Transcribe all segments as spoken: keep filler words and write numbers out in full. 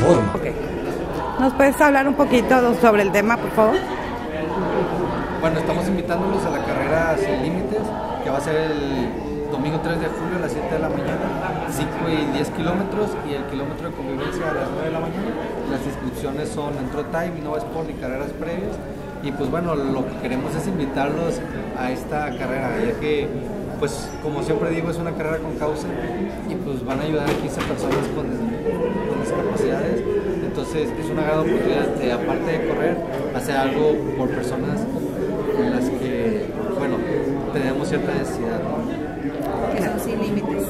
forma. Okay. ¿Nos puedes hablar un poquito sobre el tema, por favor? Bueno, estamos invitándolos a la carrera Sin Límites, que va a ser el domingo tres de julio a las siete de la mañana, cinco y diez kilómetros, y el kilómetro de convivencia a las nueve de la mañana. Las inscripciones son en Trotime, Innova Sport y carreras previas. Y pues bueno, lo que queremos es invitarlos a esta carrera, ya que, pues como siempre digo, es una carrera con causa y pues van a ayudar a quince personas con, con discapacidades. Entonces es una gran oportunidad de, aparte de correr, hacer algo por personas en las que, bueno, tenemos cierta necesidad, ¿no? Que son sin límites.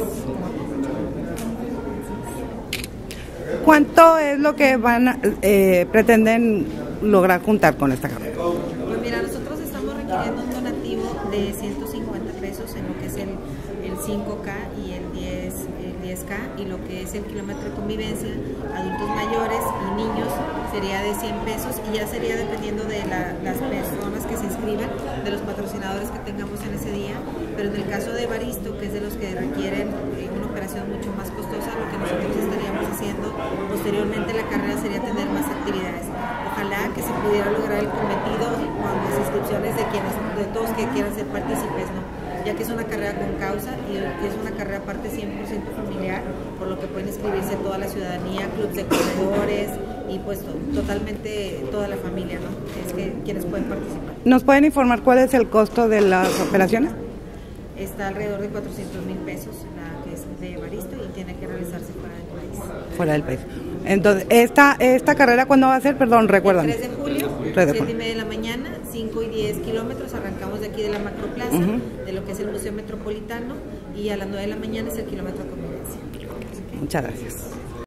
¿Cuánto es lo que van a, eh, pretenden lograr juntar con esta carrera? Pues mira, nosotros estamos requiriendo un donativo de ciento cincuenta pesos en lo que es el, el cinco K y el diez K, y lo que es el kilómetro de convivencia, adultos mayores y niños sería de cien pesos, y ya sería dependiendo de la, las personas que se inscriban, de los patrocinadores que tengamos en ese día. Pero en el caso de Evaristo, que es de los que requieren eh, una operación mucho más costosa, lo que nosotros estaríamos haciendo posteriormente a la carrera sería tener más actividades. Ojalá que se pudiera lograr el cometido con las inscripciones de quienes, de todos que quieran ser partícipes, ¿no? Ya que es una carrera con causa y que es una carrera aparte cien por ciento familiar, por lo que pueden inscribirse toda la ciudadanía, clubes de corredores y pues totalmente toda la familia, ¿no? Es que quienes pueden participar. ¿Nos pueden informar cuál es el costo de las operaciones? Está alrededor de cuatrocientos mil pesos, la que es de Evaristo, y tiene que realizarse fuera del país. Fuera del país. Entonces, ¿esta, esta carrera cuándo va a ser? Perdón, recuérdame. El tres de julio, siete y media de la mañana, cinco y diez kilómetros, arrancamos de aquí de la Macroplaza, uh-huh. de lo que es el Museo Metropolitano, y a las nueve de la mañana es el kilómetro de convivencia. Muchas gracias.